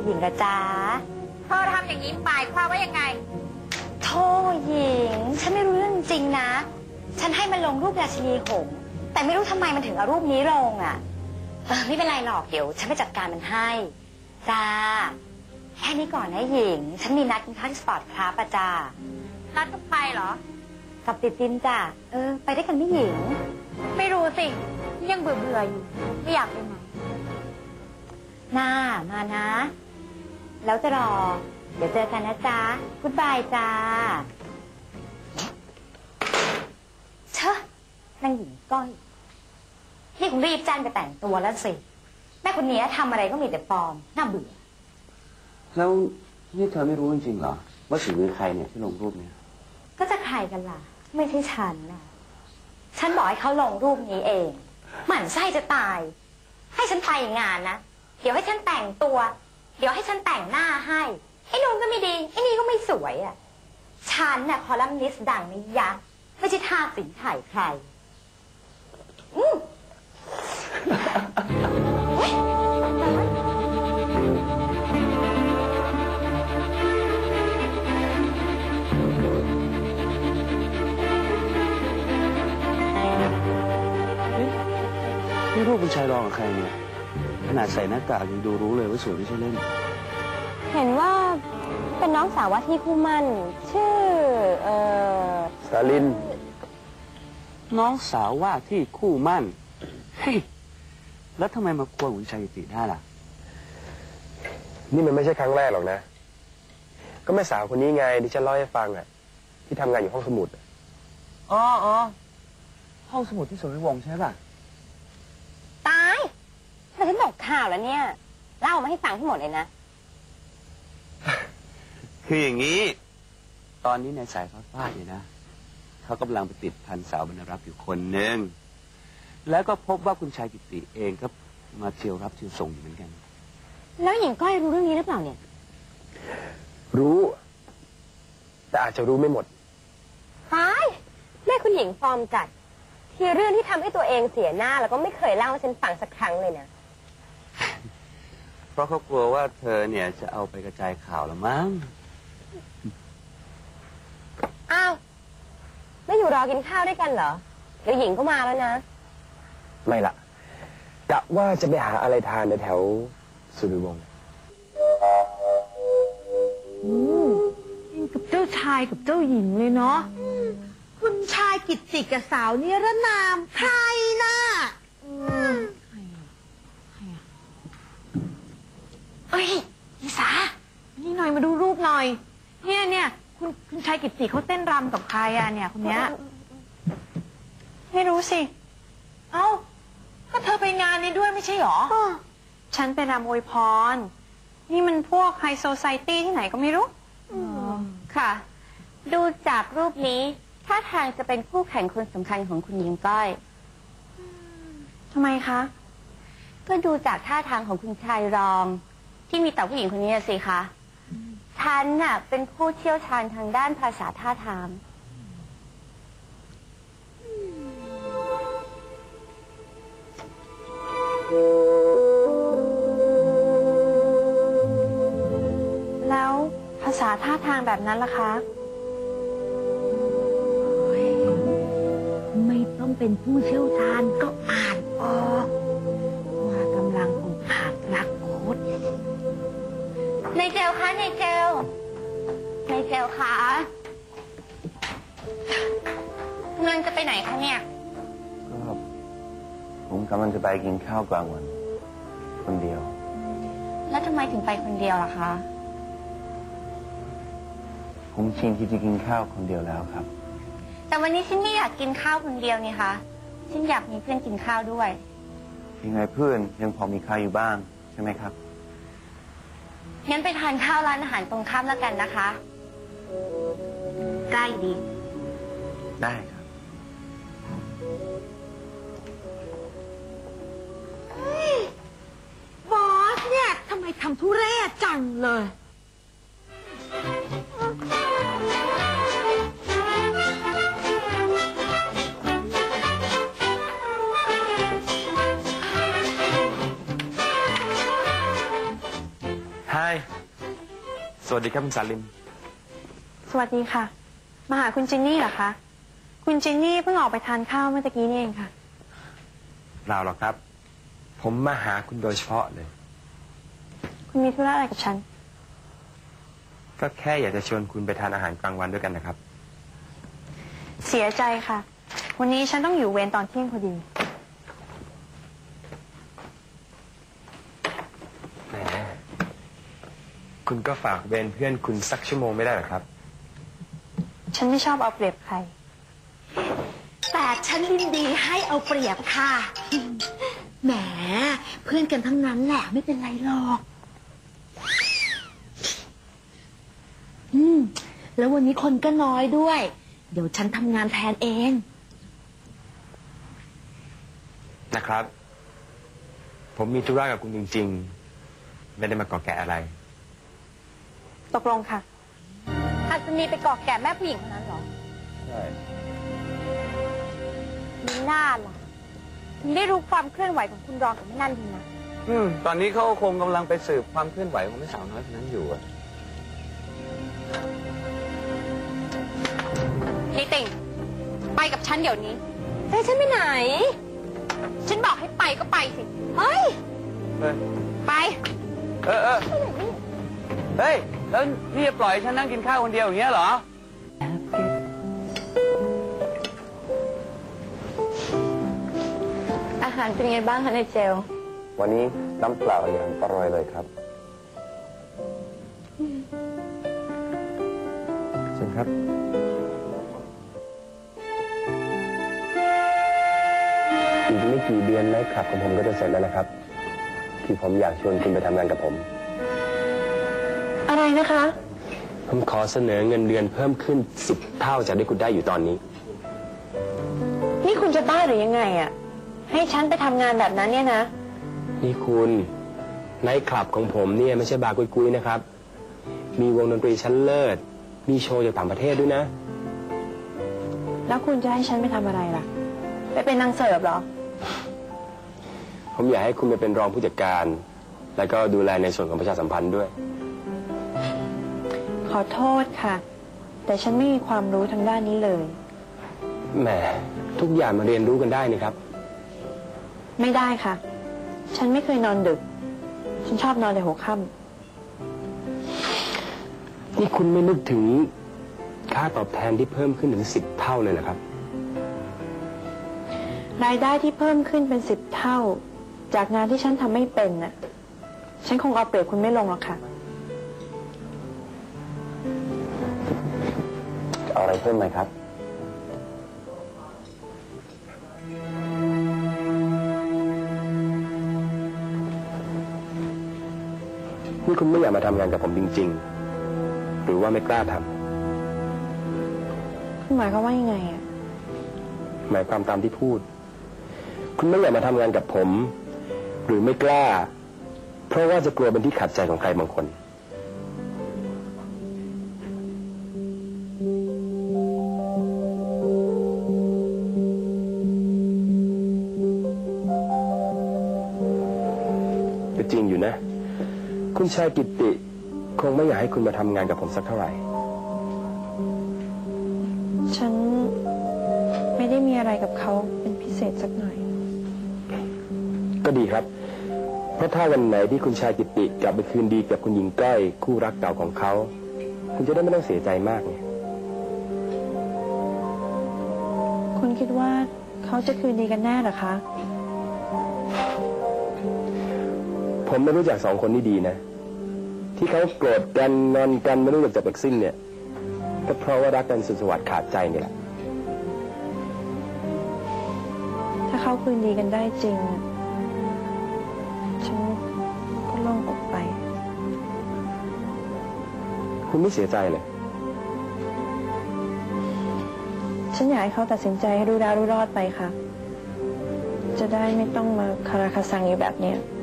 หญิงกระจ้าเธอทำอย่างนี้หมายความว่ายังไงโธ่หญิงฉันไม่รู้เรื่องจริงนะฉันให้มันลงรูปราชินีหงส์แต่ไม่รู้ทำไมมันถึงเอารูปนี้ลงอ่ะไม่เป็นไรหรอกเดี๋ยวฉันไปจัดการมันให้จ้าแค่นี้ก่อนนะหญิงฉันมีนัดกินข้าวที่สปอร์ตคลับอะจ้านัดกับใครเหรอกับติดตินจ้าไปได้กันไม่หญิงไม่รู้สิยังเบื่ออยู่ไม่อยากไปไหนน่ามานะแล้วจะรอเดี๋ยวเจอกันนะจ๊ะกุ๊ดบายจ้าเชอะนางหญิงก้อยนี่คงรีบจ้างไปแต่งตัวแล้วสิแม่คนนี้ทำอะไรก็มีแต่ปลอมน่าเบื่อแล้วนี่เธอไม่รู้จริงๆเหรอว่าฝีมือใครเนี่ยที่ลงรูปเนี่ยก็จะใครกันล่ะไม่ใช่ฉันนะฉันบอกให้เขาลงรูปนี้เองหมั่นไส้จะตายให้ฉันไปงานนะเดี๋ยวให้ฉันแต่งตัวเดี๋ยวให้ฉันแต่งหน้าให้ไอ้นู่นก็ไม่ดีไอ้นี่ก็ไม่สวยอ่ะฉันน่ะคอลัมนิสต์ดังนี่ยะไม่ใช่ทาสีถ่ายใครนี่รูปเป็นชายรองกับใครเนี่ยขนาดใส่หน้ากากยังดูรู้เลยว่าสวยไม่ใช่เล่นเห็นว่าเป็นน้องสาวว่าที่คู่มั่นชื่อสาลินน้องสาวว่าที่คู่มั่นเฮ้ยแล้วทำไมมาควงขุนชัยกิติได้ล่ะนี่มันไม่ใช่ครั้งแรกหรอกนะก็แม่สาวคนนี้ไงที่ฉันเล่าให้ฟังอ่ะที่ทำงานอยู่ห้องสมุดอ๋อห้องสมุดที่สวนวิวงศ์ใช่ป่ะตายแต่ฉันบอกข่าวแล้วเนี่ยเล่ามาให้ฟังทั้งหมดเลยนะคืออย่างนี้ตอนนี้ในสายฟ้าฟาดเนี่ยนะเขากำลังไปติดพันสาวบรรณรักษ์อยู่คนหนึ่งแล้วก็พบว่าคุณชายกิติเองก็มาเที่ยวรับเที่ยวส่งอยู่เหมือนกันแล้วหญิงก้อยรู้เรื่องนี้หรือเปล่าเนี่ยรู้แต่อาจจะรู้ไม่หมดตายแม่คุณหญิงฟอร์มจัดที่เรื่องที่ทำให้ตัวเองเสียหน้าแล้วก็ไม่เคยเล่าให้ฉันฟังสักครั้งเลยนะเพราะเขากลัวว่าเธอเนี่ยจะเอาไปกระจายข่าวละมั้งอ้าวไม่อยู่รอกินข้าวด้วยกันเหรอเดี๋ยวหญิงก็มาแล้วนะไม่ละกะว่าจะไปหาอะไรทานในแถวสุริวงศ์ยิ่งกับเจ้าชายกับเจ้าหญิงเลยเนาะคุณชายกิตติกับสาวนิรนามใครน่ะเอ้ยนิสานี่หน่อยมาดูรูปหน่อยเนี่ยคุณชายกิตติเขาเต้นรำกับใครอะเนี่ยคนเนี้ยไม่รู้สิเอ้าก็เธอไปงานนี้ด้วยไม่ใช่หรอฉันไปรำอวยพรนี่มันพวกไฮโซไซตี้ที่ไหนก็ไม่รู้ค่ะดูจากรูปนี้ท่าทางจะเป็นคู่แข่งคนสำคัญของคุณหญิงก้อยทำไมคะก็ดูจากท่าทางของคุณชายรองที่มีต่อผู้หญิงคนนี้สิคะฉันน่ะเป็นผู้เชี่ยวชาญทางด้านภาษาท่าทางแล้วภาษาท่าทางแบบนั้นล่ะคะไม่ต้องเป็นผู้เชี่ยวชาญก็อ่านออกว่ากำลังอกหักรักคุดในเจลคะในเจลคะกำลังจะไปไหนคะเนี่ยก็ผมกำลังจะไปกินข้าวกลางวันคนเดียวแล้วทำไมถึงไปคนเดียวล่ะคะผมชินที่จะกินข้าวคนเดียวแล้วครับแต่วันนี้ฉันไม่อยากกินข้าวคนเดียวนี่คะฉันอยากมีเพื่อนกินข้าวด้วยยังไงเพื่อนยังพอมีข้าวอยู่บ้างใช่ไหมครับงั้นไปทานข้าวร้านอาหารตรงข้ามแล้วกันนะคะใกล้ดีได้ครับบอสเนี่ยทำไมทำทุเรศจังเลยฮ Hi สวัสดีครับคุณสาลินสวัสดีค่ะ มาหาคุณจินนี่เหรอคะ คุณจินนี่เพิ่งออกไปทานข้าวเมื่อตะกี้นี่เองค่ะเปล่าหรอกครับ ผมมาหาคุณโดยเฉพาะเลยคุณมีธุระอะไรกับฉันก็แค่อยากจะชวนคุณไปทานอาหารกลางวันด้วยกันนะครับเสียใจค่ะ วันนี้ฉันต้องอยู่เวรตอนเที่ยงพอดีแหม คุณก็ฝากเวรเพื่อนคุณสักชั่วโมงไม่ได้หรอครับฉันไม่ชอบเอาเปรียบใครแต่ฉันยินดีให้เอาเปรียบค่ะ แหม เพื่อนกันทั้งนั้นแหละไม่เป็นไรหรอก แล้ววันนี้คนก็น้อยด้วย เดี๋ยวฉันทำงานแทนเองนะครับ ผมมีธุระกับคุณจริงๆ ไม่ได้มาก่อแก่อะไรตกลงค่ะ อาจจะมีไปกอกแก่แม่ผู้หญิงคนนั้นเหรอใช่มีหน้าล่ะ ถึงได้รู้ความเคลื่อนไหวของคุณรองกับแม่นั่นดีนะตอนนี้เขาคงกำลังไปสืบความเคลื่อนไหวของแม่สาวน้อยคนนั้นอยู่อะนี่ติ่งไปกับฉันเดี๋ยวนี้แต่ฉันไปไหน ฉันบอกให้ไปก็ไปสิ เฮ้ยเฮ้ยไปเฮ้ย แล้วนี่จะปล่อยฉันนั่งกินข้าวคนเดียวอย่างเงี้ยเหรออาหารเป็นไงบ้างคะในเจลวันนี้น้ำเปล่าอย่างอร่อยเลยครับเชิญครับ อีกไม่กี่เดือนไนท์คลับของผมก็จะเสร็จแล้วนะครับ ที่ผมอยากชวนคุณไปทำงานกับผมอะไรนะคะผมขอเสนอเงินเดือนเพิ่มขึ้น10 เท่าจากที่คุณได้อยู่ตอนนี้นี่คุณจะบ้าหรือยังไงอะให้ฉันไปทำงานแบบนั้นเนี่ยนะนี่คุณไนท์คลับของผมเนี่ยไม่ใช่บาร์กุยๆนะครับ มีวงดนตรีชั้นเลิศ มีโชว์จากต่างประเทศด้วยนะแล้วคุณจะให้ฉันไปทำอะไรล่ะ ไปเป็นนางเสิร์ฟเหรอผมอยากให้คุณไปเป็นรองผู้จัดการ แล้วก็ดูแลในส่วนของประชาสัมพันธ์ด้วยขอโทษค่ะ แต่ฉันไม่มีความรู้ทางด้านนี้เลยแหมทุกอย่างมาเรียนรู้กันได้นี่ครับไม่ได้ค่ะ ฉันไม่เคยนอนดึก ฉันชอบนอนแต่หัวค่นี่คุณไม่นึกถึงค่าตอบแทนที่เพิ่มขึ้นถึง10 เท่าเลยเหรอครับำรายได้ที่เพิ่มขึ้นเป็น10 เท่า จากงานที่ฉันทำไม่เป็นน่ะ ฉันคงเอาเปรียบคุณไม่ลงหรอกค่ะเอาอะไรเพิ่มไหมครับ นี่คุณไม่อยากมาทำงานกับผมจริงๆ หรือว่าไม่กล้าทำคุณหมายความว่ายังไงอะหมายความตามที่พูด คุณไม่อยากมาทำงานกับผม หรือไม่กล้า เพราะว่าจะกลัวเป็นที่ขัดใจของใครบางคน แต่จริงอยู่นะ คุณชายกิตติคงไม่อยากให้คุณมาทำงานกับผมสักเท่าไหร่ฉันไม่ได้มีอะไรกับเขาเป็นพิเศษสักหน่อยก็ดีครับ เพราะถ้าวันไหนที่คุณชายกิตติกลับไปคืนดีกับคุณหญิงก้อยคู่รักเก่าของเขา คุณจะได้ไม่ต้องเสียใจมากไงคุณคิดว่าเขาจะคืนดีกันแน่เหรอคะผมไม่รู้จัก2 คนนี้ดีนะ ที่เขาโกรธกันงอนกันไม่รู้จักจบจากสิ้นเนี่ย ก็เพราะว่ารักกันสุดสวัสดิ์ขาดใจนี่แหละถ้าเขาคืนดีกันได้จริง ฉันก็โล่งอกไปคุณไม่เสียใจเลยฉันอยากให้เขาตัดสินใจให้รู้ดาวรู้รอดไปค่ะ จะได้ไม่ต้องมาคาราคาซังอยู่แบบเนี้ย